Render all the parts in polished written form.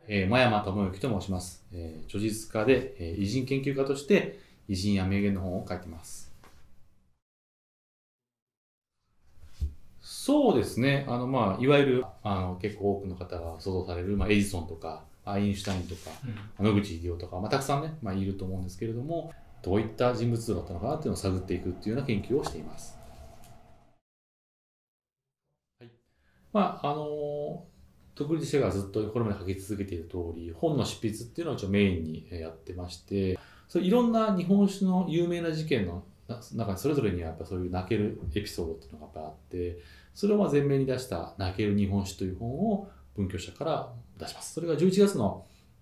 真山智之と申します。著述家で、偉人研究家として、偉人や名言の本を書いています。そうですね。いわゆる、結構多くの方が想像される、エジソンとか、アインシュタインとか、野口英世とか、たくさんね、いると思うんですけれども、どういった人物像だったのかなっていうのを探っていくっていうような研究をしています。はい。独立してからずっとこれまで書き続けている通り、本の執筆っていうのを一応メインにやってまして、いろんな日本酒の有名な事件の中にそれぞれにはやっぱそういう泣けるエピソードっていうのがやっぱあって、それを前面に出した泣ける日本酒という本を文教社から出します。それが11月の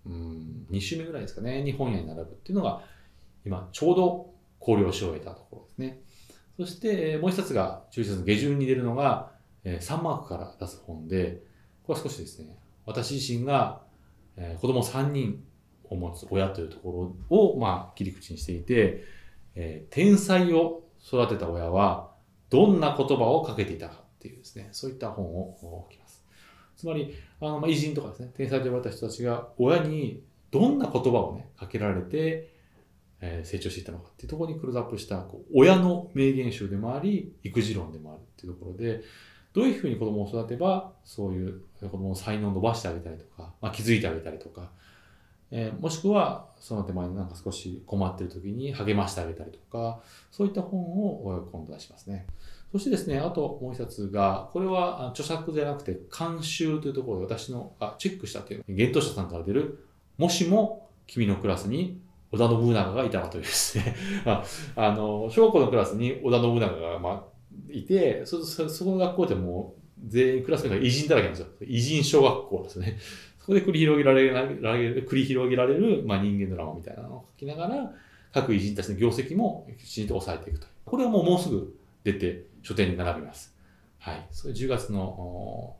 2週目ぐらいですかね、に本屋に並ぶっていうのが今ちょうど考慮し終えたところですね。そしてもう一つが11月の下旬に出るのがサンマークから出す本で、これは少しですね、私自身が子供3人を持つ親というところを切り口にしていて、天才を育てた親はどんな言葉をかけていたかっていうですね、そういった本を書きます。つまり、偉人とかですね、天才と呼ばれた人たちが親にどんな言葉をね、かけられて、成長していったのかっていうところにクローズアップした親の名言集でもあり、育児論でもあるっていうところで、どういうふうに子供を育てば、そういう子供の才能を伸ばしてあげたりとか、気づいてあげたりとか、もしくはその手前に少し困っている時に励ましてあげたりとか、そういった本を今度出しますね。そしてですね、あともう一つが、これは著作じゃなくて監修というところで私のチェックしたという、幻冬舎さんから出る、もしも君のクラスに織田信長がいたらというですね、小学校のクラスに織田信長がいて、その学校でもう全員クラスメートが偉人だらけなんですよ。偉人小学校ですね。そこで繰り広げられる、人間ドラマみたいなのを書きながら、各偉人たちの業績もきちんと抑えていくと。これはもうすぐ出て書店に並びます。はい。それ10月の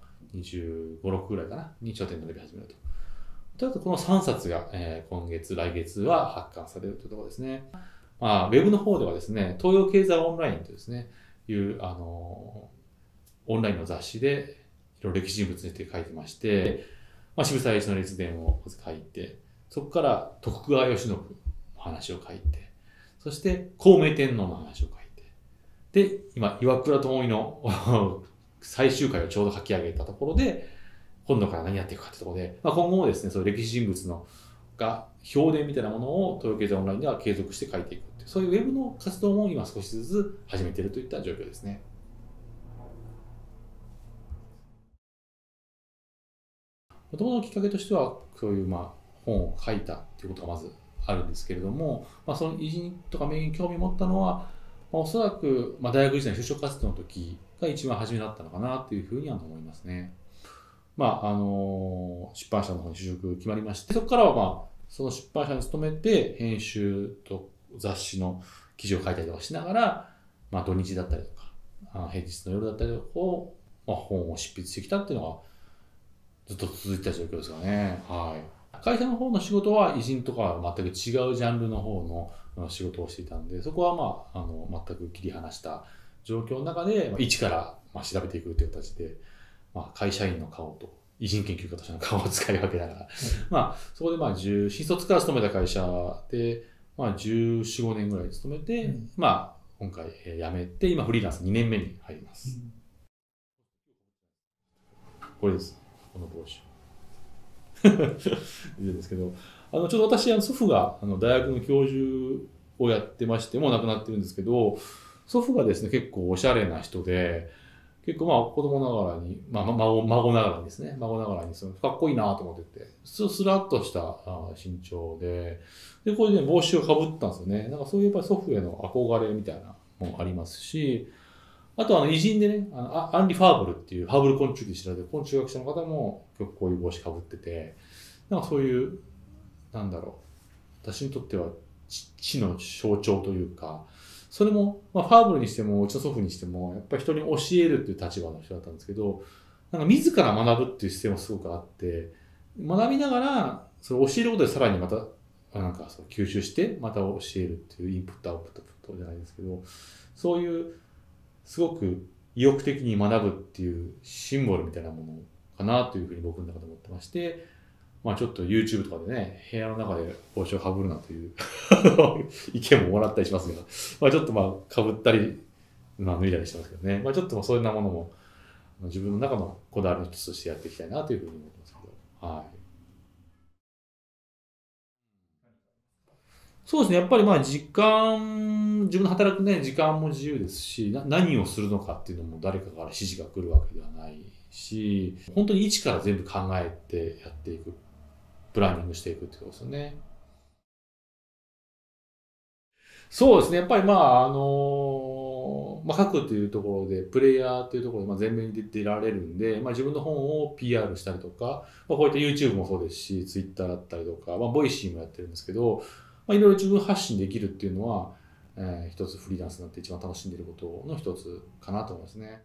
25、6ぐらいかな、に書店に並び始めると。とりあえずこの3冊が、今月、来月は発刊されるというところですね。ウェブの方ではですね、東洋経済オンラインというですね、オンラインの雑誌で、いろいろ歴史人物について書いてまして、渋沢栄一の列伝を書いて、そこから徳川慶喜の話を書いて、そして孝明天皇の話を書いて、で、今、岩倉具視の最終回をちょうど書き上げたところで、今度から何やっていくかというところで、今後もですね、そういう歴史人物の評伝みたいなものを東洋経済オンラインでは継続して書いていくっていう、そういうウェブの活動も今少しずつ始めているといった状況ですね。もともとのきっかけとしては、そういう本を書いたっていうことがまずあるんですけれども、その偉人とか名言に興味を持ったのは、おそらく大学時代の就職活動の時が一番初めだったのかなというふうには思いますね。出版社の方に就職決まりまして、そこからはその出版社に勤めて編集と雑誌の記事を書いたりとかしながら、土日だったりとか、平日の夜だったりとかを、本を執筆してきたっていうのがずっと続いた状況ですよね。はい。会社の方の仕事は偉人とかは全く違うジャンルの方の仕事をしていたんで、そこは全く切り離した状況の中で、一から調べていくという形で、会社員の顔と偉人研究家としての顔を使い分けながら、そこで新卒から勤めた会社で、14、15年ぐらい勤めて、今回辞めて、今フリーランス2年目に入ります。これです。この帽子。言うんですけど、ちょうど私、祖父が大学の教授をやってまして、もう亡くなってるんですけど、祖父がですね、結構おしゃれな人で、結構子供ながらに、孫ながらにですね、孫ながらにかっこいいなと思ってて、スラッとした身長で、これで、帽子をかぶったんですよね。そういうやっぱり祖父への憧れみたいなのもありますし、あと偉人でね、アンリ・ファーブルっていうハーブル昆虫で知られてる昆虫学者の方も結構こういう帽子かぶってて、そういう、私にとっては知の象徴というか、それも、ファーブルにしても、うちの祖父にしても、やっぱり人に教えるっていう立場の人だったんですけど、自ら学ぶっていう姿勢もすごくあって、学びながら、それを教えることでさらにまた、吸収して、また教えるっていうインプットアウトプットじゃないですけど、そういう、すごく意欲的に学ぶっていうシンボルみたいなものかなというふうに僕の中で思ってまして、 まあちょっと YouTube とかでね、部屋の中で帽子をかぶるなという意見ももらったりしますが、まあちょっとまあかぶったり、まあ脱いだりしてますけどね。まあちょっとそういうなものも自分の中のこだわりの一つとしてやっていきたいなというふうに思ってますけど。はい。そうですね。やっぱりまあ時間、自分の働くね、時間も自由ですし、何をするのかっていうのも誰かから指示が来るわけではないし、本当に一から全部考えてやっていく、プランニングしていくってことですよね。そうですね。やっぱりまあ、まあ、書くというところで、プレイヤーというところで、まあ、前面に出られるんで、まあ、自分の本を PR したりとか、まあ、こういった YouTube もそうですし、Twitter だったりとか、まあ、ボイシーもやってるんですけど、まあ、いろいろ自分発信できるっていうのは、一つフリーランスになって一番楽しんでいることの一つかなと思いますね。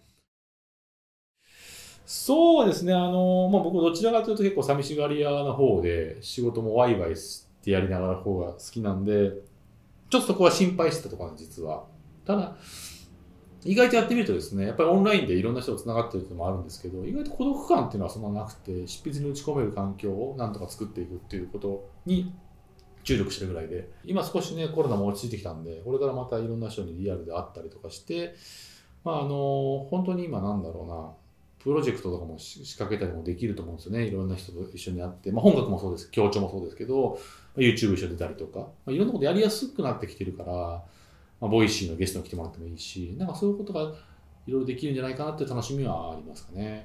そうですね。まあ、僕どちらかというと結構寂しがり屋な方で、仕事もワイワイってやりながら方が好きなんで、ちょっとそこは心配してたところなんです、実は。ただ、意外とやってみるとですね、やっぱりオンラインでいろんな人と繋がってるっていうのもあるんですけど、意外と孤独感っていうのはそんななくて、執筆に打ち込める環境をなんとか作っていくっていうことに注力してるぐらいで、今少しね、コロナも落ち着いてきたんで、これからまたいろんな人にリアルで会ったりとかして、まあ本当に今なんだろうな、プロジェクトとかも仕掛けたりもできると思うんですよね。いろんな人と一緒に会って、まあ本学もそうです、協調もそうですけど、YouTube 一緒に出たりとか、まあ、いろんなことやりやすくなってきてるから、まあ、ボイシーのゲストに来てもらってもいいし、なんかそういうことがいろいろできるんじゃないかなっていう楽しみはありますかね。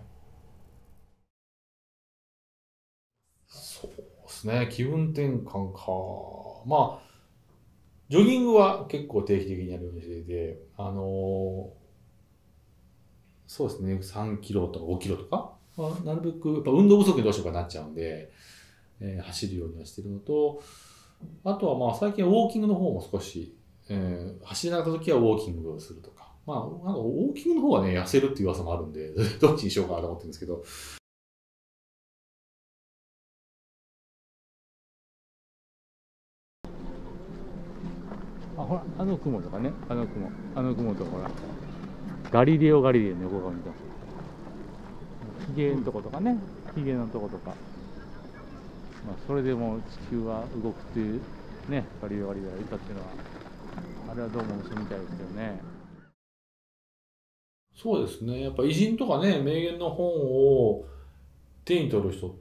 そうですね、気分転換か。まあ、ジョギングは結構定期的にやるようにしていて、そうですね、3キロとか5キロとか、まあ、なるべく、やっぱ運動不足にどうしようかなっちゃうんで、走るようにはしてるのと、あとはまあ最近はウォーキングの方も少し、走りながら時はウォーキングをするとか、まあ、なんかウォーキングの方はね、痩せるっていう噂もあるんで、どっちにしようかなと思ってるんですけど、あ、ほら、あの雲とかね、あの雲とかほら、ガリレオ・ガリレイの横顔見てます。ヒゲのとことかね、ヒゲのとことか、まあ、それでも地球は動くっていうね、ガリレオ・ガリレイがいたっていうのは、あれはどうも嘘みたいですけどね。そうですね。やっぱ偉人とかね、名言の本を手に取る人って、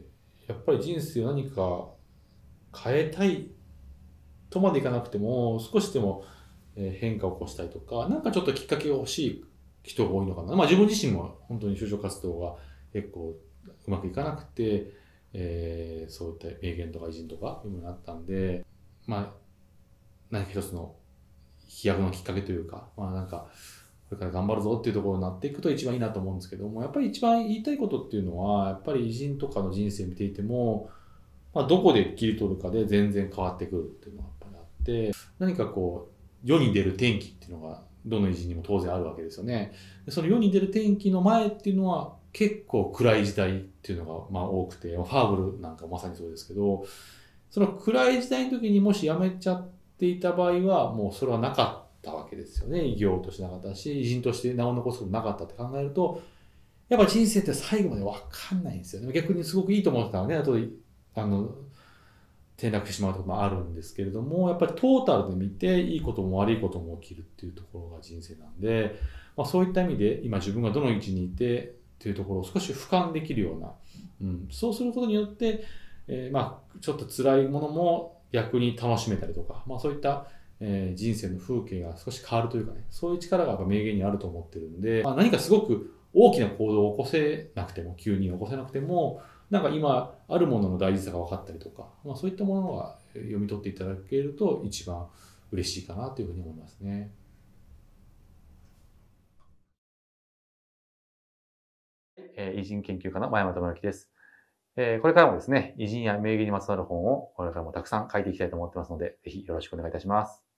やっぱり人生を何か変えたいとまでいかなくても、少しでも変化を起こしたいとか、なんかちょっときっかけが欲しい人が多いのかな。まあ自分自身も本当に就職活動が結構うまくいかなくて、そういった名言とか偉人とか読むようになったんで、まあ何か一つの飛躍のきっかけというか、まあなんか、これから頑張るぞっていうところになっていくと一番いいなと思うんですけども、やっぱり一番言いたいことっていうのは、やっぱり偉人とかの人生を見ていても、まあ、どこで切り取るかで全然変わってくるっていうのがやっぱりあって、何かこう、世に出る転機っていうのが、どの偉人にも当然あるわけですよね。でその世に出る転機の前っていうのは、結構暗い時代っていうのがまあ多くて、ファーブルなんかまさにそうですけど、その暗い時代の時にもし辞めちゃっていた場合は、もうそれはなかったわけですよね。偉業としてなかったし、偉人として名を残すことなかったって考えると、やっぱ人生って最後まで分かんないんですよね。逆にすごくいいと思ってたのね、あと、あの、転落してしまうところもあるんですけれども、やっぱりトータルで見て、いいことも悪いことも起きるっていうところが人生なんで、まあ、そういった意味で、今自分がどの位置にいてっていうところを少し俯瞰できるような、そうすることによって、まあ、ちょっと辛いものも逆に楽しめたりとか、まあ、そういった、人生の風景が少し変わるというかね、そういう力がやっぱ名言にあると思ってるんで、まあ、何かすごく大きな行動を起こせなくても、急に起こせなくても、なんか今あるものの大事さが分かったりとか、まあ、そういったものが読み取っていただけると一番嬉しいかなというふうに思いますね。偉人研究家の前本智之です。これからもですね、偉人や名言にまつわる本をこれからもたくさん書いていきたいと思ってますので、ぜひよろしくお願いいたします。